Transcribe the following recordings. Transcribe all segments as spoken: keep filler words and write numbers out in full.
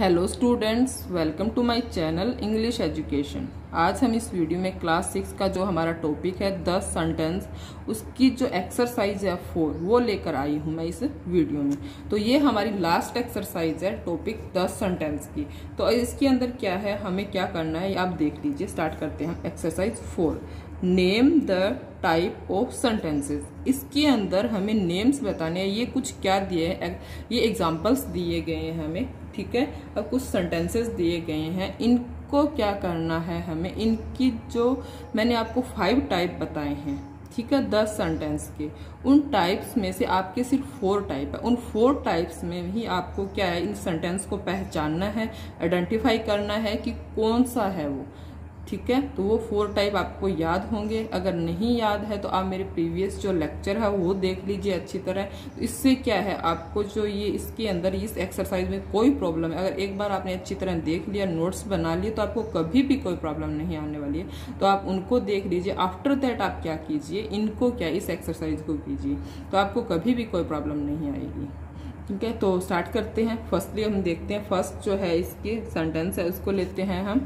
Hello students, welcome to my channel English education. आज हम इस वीडियो में क्लास सिक्स का जो हमारा टॉपिक है द सेंटेंस, उसकी जो एक्सरसाइज है फोर वो लेकर आई हूँ मैं इस वीडियो में। तो ये हमारी लास्ट एक्सरसाइज है टॉपिक द सेंटेंस की। तो इसके अंदर क्या है, हमें क्या करना है आप देख लीजिए। स्टार्ट करते हैं exercise four, name the type of sentences. इसके अंदर हमें नेम्स बताने हैं। ये कुछ क्या दिए हैं, ये एग्जांपल्स दिए गए हैं हमें, ठीक है। अब कुछ सेंटेंसेस दिए गए हैं, इनको क्या करना है हमें, इनकी जो मैंने आपको फाइव टाइप बताए हैं, ठीक है, दस सेंटेंस के। उन टाइप्स में से आपके सिर्फ फोर टाइप है। उन फोर टाइप्स में भी आपको क्या है, इन सेंटेंस को पहचानना है, आइडेंटिफाई करना है कि कौन सा है वो, ठीक है। तो वो फोर टाइप आपको याद होंगे। अगर नहीं याद है तो आप मेरे प्रीवियस जो लेक्चर है वो देख लीजिए अच्छी तरह। तो इससे क्या है, आपको जो ये इसके अंदर इस एक्सरसाइज में कोई प्रॉब्लम है, अगर एक बार आपने अच्छी तरह देख लिया, नोट्स बना लिए, तो आपको कभी भी कोई प्रॉब्लम नहीं आने वाली है। तो आप उनको देख लीजिए। आफ्टर दैट आप क्या कीजिए, इनको क्या इस एक्सरसाइज को कीजिए, तो आपको कभी भी कोई प्रॉब्लम नहीं आएगी, ठीक है। तो स्टार्ट करते हैं। फर्स्टली हम देखते हैं, फर्स्ट जो है इसके सेंटेंस है उसको लेते हैं हम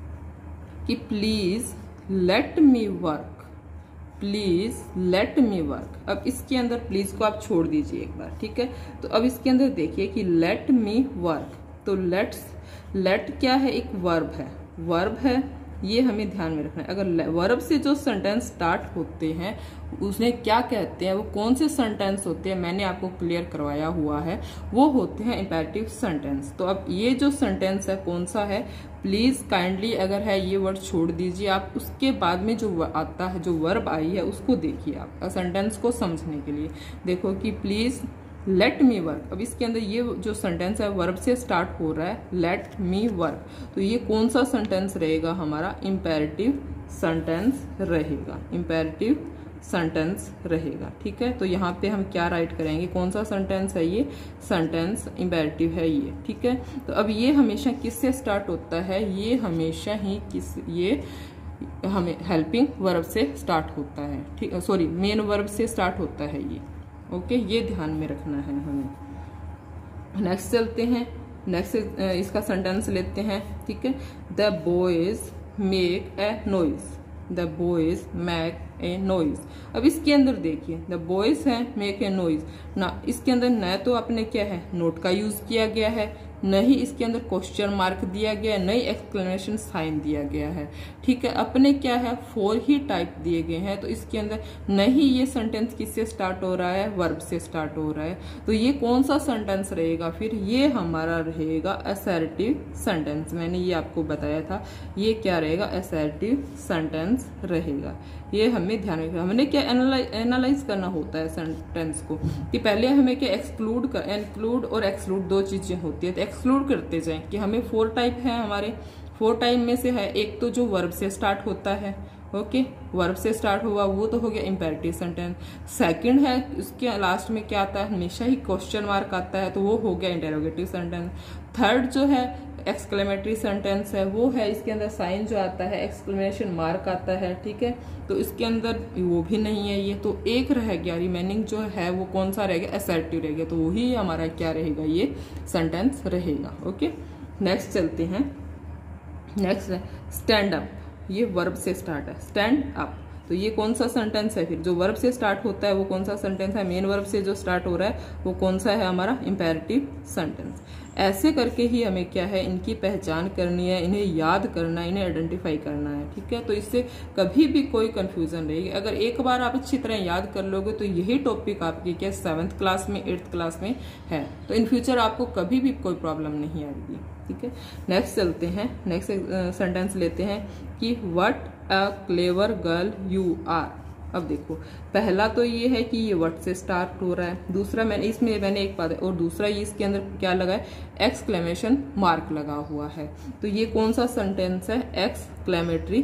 कि please let me work, please let me work. अब इसके अंदर प्लीज को आप छोड़ दीजिए एक बार, ठीक है। तो अब इसके अंदर देखिए कि लेट मी वर्क, तो लेट्स, लेट क्या है, एक वर्ब है, वर्ब है, ये हमें ध्यान में रखना है। अगर वर्ब से जो सेंटेंस स्टार्ट होते हैं उसने क्या कहते हैं, वो कौन से सेंटेंस होते हैं, मैंने आपको क्लियर करवाया हुआ है, वो होते हैं इंपेरेटिव सेंटेंस। तो अब ये जो सेंटेंस है कौन सा है, प्लीज काइंडली अगर है ये वर्ड छोड़ दीजिए आप। उसके बाद में जो आता है, जो वर्ब आई है, उसको देखिए आप सेंटेंस को समझने के लिए। देखो कि प्लीज लेट मी वर्क। अब इसके अंदर ये जो सेंटेंस है वर्ब से स्टार्ट हो रहा है, लेट मी वर्क। तो ये कौन सा सेंटेंस रहेगा, हमारा इंपेरेटिव सेंटेंस रहेगा, इंपेरेटिव सेंटेंस रहेगा, ठीक है। तो यहाँ पे हम क्या राइट करेंगे, कौन सा सेंटेंस है ये, सेंटेंस इंपेरेटिव है ये, ठीक है। तो अब ये हमेशा किससे स्टार्ट होता है, ये हमेशा ही किस, ये हमें हेल्पिंग वर्ब से स्टार्ट होता है, ठीक, सॉरी मेन वर्ब से स्टार्ट होता है ये, ओके। ये ध्यान में रखना है हमें। नेक्स्ट चलते हैं, नेक्स्ट इसका सेंटेंस लेते हैं, ठीक है। The boys make a noise, the boys make a noise. अब इसके अंदर देखिए, द बॉयज है मेक ए नॉइज ना, इसके अंदर न तो आपने क्या है नोट का यूज किया गया है, न ही इसके अंदर क्वेश्चन मार्क दिया गया है, न ही एक्सक्लेमेशन साइन दिया गया है, ठीक है। अपने क्या है फोर ही टाइप दिए गए हैं। तो इसके अंदर न ही ये सेंटेंस किससे स्टार्ट हो रहा है, वर्ब से स्टार्ट हो रहा है। तो ये कौन सा सेंटेंस रहेगा फिर, ये हमारा रहेगा असर्टिव सेंटेंस। मैंने ये आपको बताया था, ये क्या रहेगा, असर्टिव सेंटेंस रहेगा। ये हमें ध्यान रखना। हमने क्या एनालाइज एनालाइज करना होता है सेंटेंस को, कि पहले हमें क्या एक्सक्लूड कर, इंक्लूड और एक्सक्लूड दो चीजें होती है। तो एक्सक्लूड करते जाएं कि हमें फोर टाइप है, हमारे फोर टाइप में से है एक तो जो वर्ब से स्टार्ट होता है, ओके, वर्ब से स्टार्ट हुआ वो तो हो गया इंपेरेटिव सेंटेंस। सेकंड है, उसके लास्ट में क्या आता है, हमेशा ही क्वेश्चन मार्क आता है, तो वो हो गया इंटेरोगेटिव सेंटेंस। थर्ड जो है एक्सक्लेमेटरी सेंटेंस है, वो है इसके अंदर साइन जो आता है, एक्सक्लेमेशन मार्क आता है, ठीक है। तो इसके अंदर वो भी नहीं है ये, तो एक रह गया, रिमेनिंग जो है वो कौन सा रहेगा, असर्टिव रहेगा। तो वही हमारा क्या रहेगा, ये सेंटेंस रहेगा, ओके। नेक्स्ट चलते हैं, नेक्स्ट है स्टैंड अप, ये वर्ब से स्टार्ट है, स्टैंड अप। तो ये कौन सा सेंटेंस है फिर, जो वर्ब से स्टार्ट होता है वो कौन सा सेंटेंस है, मेन वर्ब से जो स्टार्ट हो रहा है वो कौन सा है, हमारा इंपेरेटिव सेंटेंस। ऐसे करके ही हमें क्या है, इनकी पहचान करनी है, इन्हें याद करना है, इन्हें आइडेंटिफाई करना है, ठीक है। तो इससे कभी भी कोई कंफ्यूजन रहेगी। अगर एक बार आप अच्छी तरह याद कर लोगे तो यही टॉपिक आपकी क्या सेवन्थ क्लास में, एट्थ क्लास में है, तो इन फ्यूचर आपको कभी भी कोई प्रॉब्लम नहीं आएगी, ठीक है। नेक्स्ट चलते हैं, नेक्स्ट सेंटेंस लेते हैं कि what a clever girl you are. अब देखो, पहला तो ये है कि ये व्हाट से स्टार्ट हो रहा है, दूसरा मैंने इसमें मैंने एक बात, और दूसरा ये इसके अंदर क्या लगा है, एक्सक्लेमेशन मार्क लगा हुआ है। तो ये कौन सा सेंटेंस है, एक्सक्लेमेटरी,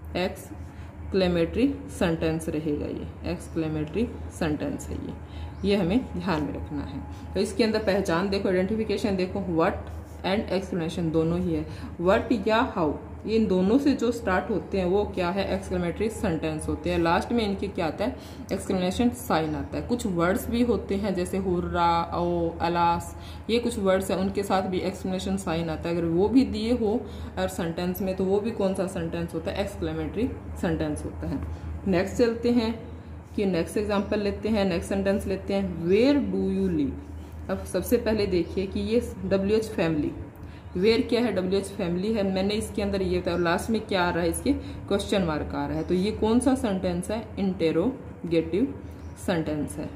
एक्सक्लेमेटरी सेंटेंस रहेगा, ये एक्सक्लेमेटरी सेंटेंस है ये ये हमें ध्यान में रखना है। तो इसके अंदर पहचान देखो, आइडेंटिफिकेशन देखो, व्हाट एंड एक्सप्लेनेशन दोनों ही है। व्हाट या हाउ, इन दोनों से जो स्टार्ट होते हैं वो क्या है, एक्सक्लेमेटरी सेंटेंस होते हैं। लास्ट में इनके क्या आता है, एक्सक्लेमेशन साइन आता है। कुछ वर्ड्स भी होते हैं जैसे हुर्रा, ओ, अलास, ये कुछ वर्ड्स हैं, उनके साथ भी एक्सक्लेमेशन साइन आता है। अगर वो भी दिए हो और सेंटेंस में तो वो भी कौन सा सेंटेंस होता है, एक्सक्लेमेटरी सेंटेंस होता है। नेक्स्ट चलते हैं कि नेक्स्ट एग्जाम्पल लेते हैं, नेक्स्ट सेंटेंस लेते हैं, वेयर डू यू लिव। अब सबसे पहले देखिए कि ये डब्ल्यू एच फैमिली, वेयर क्या है, डब्ल्यू एच फैमिली है। मैंने इसके अंदर ये बताया, लास्ट में क्या आ रहा है, इसके क्वेश्चन मार्क आ रहा है। तो ये कौन सा सेंटेंस है, इंटेरोगेटिव सेंटेंस है,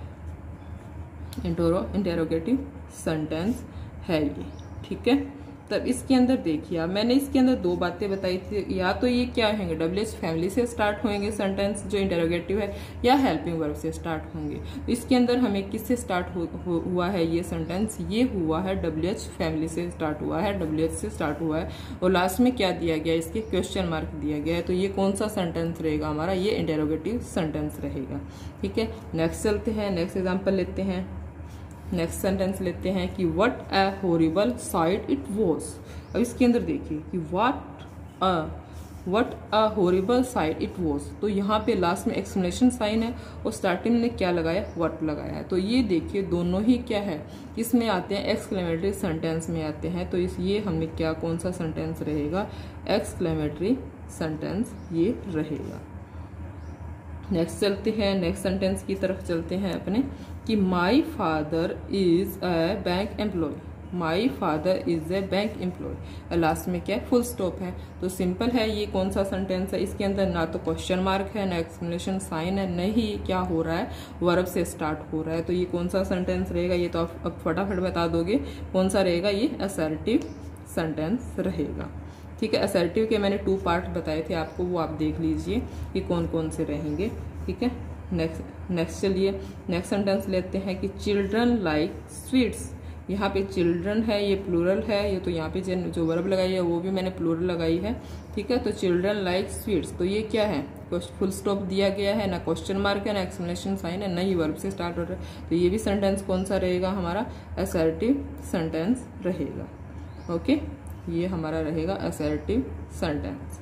इंटोरो इंटेरोगेटिव सेंटेंस है ये, ठीक है। तब इसके अंदर देखिए, अब मैंने इसके अंदर दो बातें बताई थी, या तो ये क्या होंगे, डब्ल्यू एच फैमिली से स्टार्ट होंगे सेंटेंस जो इंटेरोगेटिव है, या हेल्पिंग वर्ब से स्टार्ट होंगे। तो इसके अंदर हमें किससे स्टार्ट हो, हो, हुआ है ये सेंटेंस, ये हुआ है डब्ल्यू एच फैमिली से स्टार्ट हुआ है, डब्ल्यू एच से स्टार्ट हुआ है, और लास्ट में क्या दिया गया, इसके क्वेश्चन मार्क दिया गया है। तो ये कौन सा सेंटेंस रहेगा हमारा, ये इंटेरोगेटिव सेंटेंस रहेगा, ठीक है। नेक्स्ट चलते हैं, नेक्स्ट एग्जाम्पल लेते हैं, नेक्स्ट सेंटेंस लेते हैं कि what a horrible sight it was. अब इसके अंदर देखिए कि what a what a horrible sight it was. तो यहाँ पे लास्ट में एक्सप्लेनेशन साइन है और स्टार्टिंग में क्या लगाया, व्हाट लगाया है। तो ये देखिए दोनों ही क्या है, इसमें आते हैं एक्सक्लेमेटरी सेंटेंस में आते हैं। तो इस ये हमें क्या कौन सा सेंटेंस रहेगा, एक्सक्लेमेटरी सेंटेंस ये रहेगा। नेक्स्ट चलते हैं, नेक्स्ट सेंटेंस की तरफ चलते हैं अपने कि my father is a bank employ, my father is a bank employ. Last में क्या है, फुल स्टॉप है। तो सिंपल है, ये कौन सा सेंटेंस है, इसके अंदर ना तो क्वेश्चन मार्क है, ना एक्सप्लेनेशन साइन है, नहीं क्या हो रहा है, वर्ब से स्टार्ट हो रहा है। तो ये कौन सा सेंटेंस रहेगा, ये तो आप अब फटाफट बता दोगे कौन सा रहेगा, ये असर्टिव सेंटेंस रहेगा, ठीक है। असर्टिव के मैंने टू पार्ट बताए थे आपको, वो आप देख लीजिए कि कौन कौन से रहेंगे, ठीक है। नेक्स्ट नेक्स्ट चलिए नेक्स्ट सेंटेंस लेते हैं कि चिल्ड्रन लाइक स्वीट्स। यहाँ पे चिल्ड्रन है, ये प्लूरल है, ये तो यहाँ पे जो वर्ब लगाई है वो भी मैंने प्लूरल लगाई है, ठीक है। तो चिल्ड्रन लाइक स्वीट्स, तो ये क्या है, फुल स्टॉप दिया गया है, ना क्वेश्चन मार्क है, ना एक्सप्लेनेशन साइन है, ना ही वर्ब से स्टार्ट हो रहा है। तो ये भी सेंटेंस कौन सा रहेगा हमारा, असर्टिव सेंटेंस रहेगा, ओके। ये हमारा रहेगा असर्टिव सेंटेंस।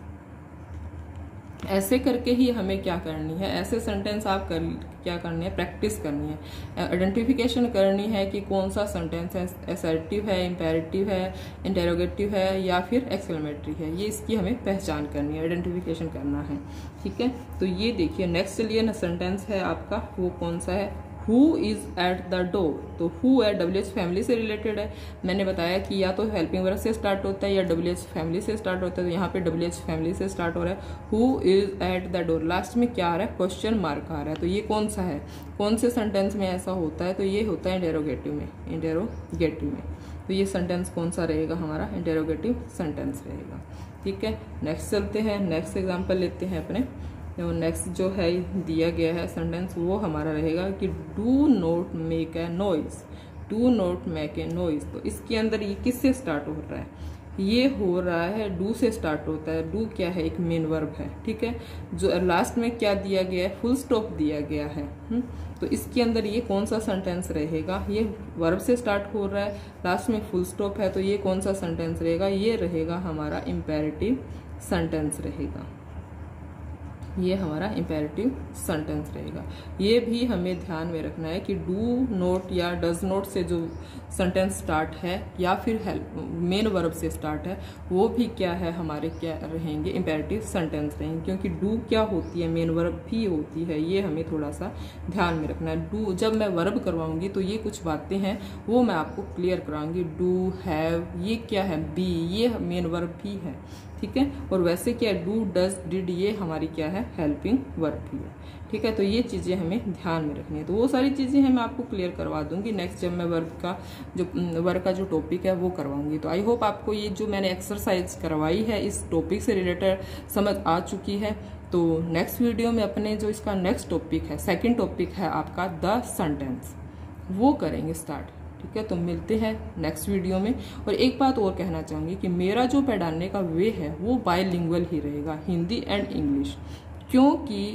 ऐसे करके ही हमें क्या करनी है, ऐसे सेंटेंस आप कर क्या करनी है, प्रैक्टिस करनी है, आइडेंटिफिकेशन करनी है कि कौन सा सेंटेंस है, असर्टिव है, इंपेरेटिव है, इंटेरोगेटिव है, या फिर एक्सक्लेमेटरी है। ये इसकी हमें पहचान करनी है, आइडेंटिफिकेशन करना है, ठीक है। तो ये देखिए नेक्स्ट चलिए ना सेंटेंस है आपका, वो कौन सा है, who is at the door. तो हु है, डब्ल्यू एच फैमिली से रिलेटेड है। मैंने बताया कि या तो हेल्पिंग वर्ब से स्टार्ट होता है या डब्ल्यू एच फैमिली से स्टार्ट होता है। तो यहाँ पे डब्ल्यू एच फैमिली से स्टार्ट हो रहा है, who is at the door. Last में क्या आ रहा है, क्वेश्चन मार्क आ रहा है। तो ये कौन सा है, कौन से सेंटेंस में ऐसा होता है, तो ये होता है इंटेरोगेटिव में, इंटेरोगेटिव में। तो ये सेंटेंस कौन सा रहेगा हमारा, इंटेरोगेटिव सेंटेंस रहेगा, ठीक है। नेक्स्ट चलते हैं, नेक्स्ट एग्जाम्पल लेते हैं अपने। तो नेक्स्ट जो है दिया गया है सेंटेंस, वो हमारा रहेगा कि do not make a noise, do not make a noise. तो इसके अंदर ये किससे स्टार्ट हो रहा है, ये हो रहा है डू से स्टार्ट होता है। डू क्या है, एक मेन वर्ब है, ठीक है। जो लास्ट में क्या दिया गया है, फुल स्टॉप दिया गया है। हुँ? तो इसके अंदर ये कौन सा सेंटेंस रहेगा, ये वर्ब से स्टार्ट हो रहा है, लास्ट में फुल स्टॉप है। तो ये कौन सा सेंटेंस रहेगा, ये रहेगा हमारा इंपेरेटिव सेंटेंस रहेगा, ये हमारा इंपेरेटिव सेंटेंस रहेगा। ये भी हमें ध्यान में रखना है कि डू नोट या डज नोट से जो सेंटेंस स्टार्ट है या फिर हेल्प मेन वर्ब से स्टार्ट है, वो भी क्या है हमारे क्या रहेंगे, इंपेरेटिव सेंटेंस रहेंगे। क्योंकि डू क्या होती है, मेन वर्ब भी होती है, ये हमें थोड़ा सा ध्यान में रखना है। डू जब मैं वर्ब करवाऊंगी तो ये कुछ बातें हैं वो मैं आपको क्लियर कराऊंगी। डू, हैव, ये क्या है, बी, ये मेन वर्ब भी है, ठीक है। और वैसे क्या है, डू, डज, डिड, ये हमारी क्या है, हेल्पिंग वर्ब भी है, ठीक है। तो ये चीजें हमें ध्यान में रखनी है। तो वो सारी चीजें हैं मैं आपको क्लियर करवा दूंगी नेक्स्ट, जब मैं वर्ब का जो वर्ब का जो टॉपिक है वो करवाऊंगी। तो आई होप आपको ये जो मैंने एक्सरसाइज करवाई है इस टॉपिक से रिलेटेड समझ आ चुकी है। तो नेक्स्ट वीडियो में अपने जो इसका नेक्स्ट टॉपिक है, सेकेंड टॉपिक है आपका द सेंटेंस, वो करेंगे स्टार्ट, ठीक है। तो मिलते हैं नेक्स्ट वीडियो में। और एक बात और कहना चाहूंगी कि मेरा जो पढ़ाने का वे है वो बायलिंगुअल ही रहेगा, हिंदी एंड इंग्लिश, क्योंकि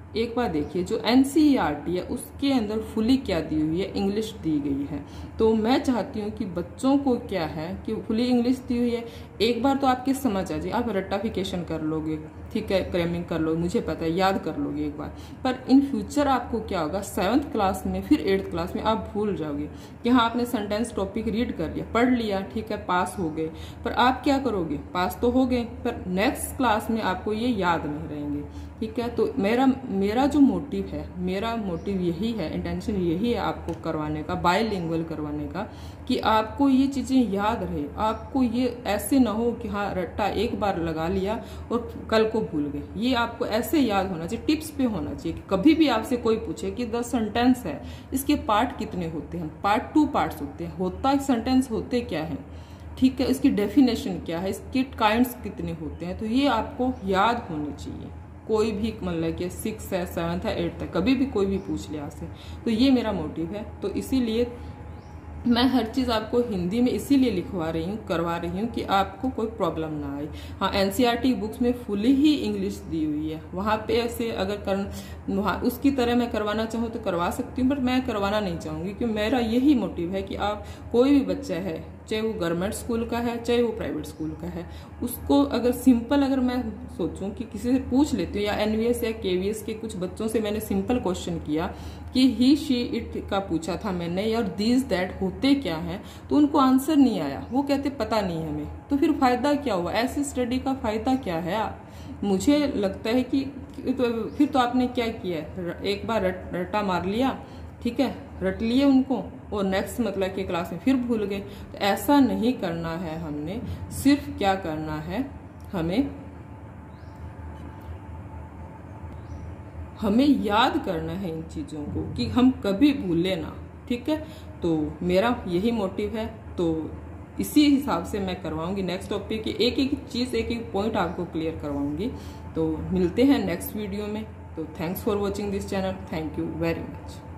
एक बार देखिए, जो एनसीईआरटी है उसके अंदर फुली क्या दी हुई है, इंग्लिश दी गई है। तो मैं चाहती हूँ कि बच्चों को क्या है कि फुली इंग्लिश दी हुई है, एक बार तो आपके समझ आ जाए, आप रट्टाफिकेशन कर लोगे, ठीक है, क्रैमिंग कर लोगे, मुझे पता है, याद कर लोगे एक बार। पर इन फ्यूचर आपको क्या होगा, सेवन्थ क्लास में फिर एट्थ क्लास में आप भूल जाओगे कि हाँ आपने सेंटेंस टॉपिक रीड कर लिया, पढ़ लिया, ठीक है, पास हो गए, पर आप क्या करोगे, पास तो हो गए पर नेक्स्ट क्लास में आपको ये याद नहीं रहेंगे, ठीक है। तो मेरा मेरा जो मोटिव है, मेरा मोटिव यही है, इंटेंशन यही है आपको करवाने का, बायलिंगुअल करवाने का, कि आपको ये चीजें याद रहे, आपको ये ऐसे ना हो कि हाँ रट्टा एक बार लगा लिया और कल को भूल गए। ये आपको ऐसे याद होना चाहिए, टिप्स पे होना चाहिए कि कभी भी आपसे कोई पूछे कि द सेंटेंस है, इसके पार्ट कितने होते हैं, पार्ट टू पार्ट्स होते हैं, होता सेंटेंस होते क्या है, ठीक है, इसकी डेफिनेशन क्या है, इसके काइंड्स कितने होते हैं, तो ये आपको याद होने चाहिए। कोई भी मतलब कि सिक्स है, सेवन्थ है, एट्थ है, कभी भी कोई भी पूछ ले आपसे, तो ये मेरा मोटिव है। तो इसीलिए मैं हर चीज़ आपको हिंदी में इसीलिए लिखवा रही हूँ, करवा रही हूँ कि आपको कोई प्रॉब्लम ना आए। हाँ, एनसीईआरटी बुक्स में फुली ही इंग्लिश दी हुई है, वहाँ पे ऐसे अगर कर वहाँ उसकी तरह मैं करवाना चाहूँ तो करवा सकती हूँ, बट मैं करवाना नहीं चाहूँगी, क्योंकि मेरा यही मोटिव है कि आप कोई भी बच्चा है, चाहे वो गवर्नमेंट स्कूल का है चाहे वो प्राइवेट स्कूल का है, उसको अगर सिंपल अगर मैं सोचूं कि किसी से पूछ लेती हूँ, या एनवीएस या केवीएस के कुछ बच्चों से मैंने सिंपल क्वेश्चन किया कि ही शी इट का पूछा था मैंने, और दिस दैट होते क्या है, तो उनको आंसर नहीं आया, वो कहते पता नहीं हमें, तो फिर फायदा क्या हुआ, ऐसी स्टडी का फायदा क्या है। मुझे लगता है कि तो फिर तो आपने क्या किया, एक बार रट, रट्टा मार लिया, ठीक है, रट लिए उनको, और नेक्स्ट मतलब कि क्लास में फिर भूल गए। तो ऐसा नहीं करना है, हमने सिर्फ क्या करना है, हमें हमें याद करना है इन चीज़ों को कि हम कभी भूले ना, ठीक है। तो मेरा यही मोटिव है, तो इसी हिसाब से मैं करवाऊंगी नेक्स्ट टॉपिक की एक एक चीज़, एक एक पॉइंट आपको क्लियर करवाऊंगी। तो मिलते हैं नेक्स्ट वीडियो में। तो thanks for watching this channel, thank you very much.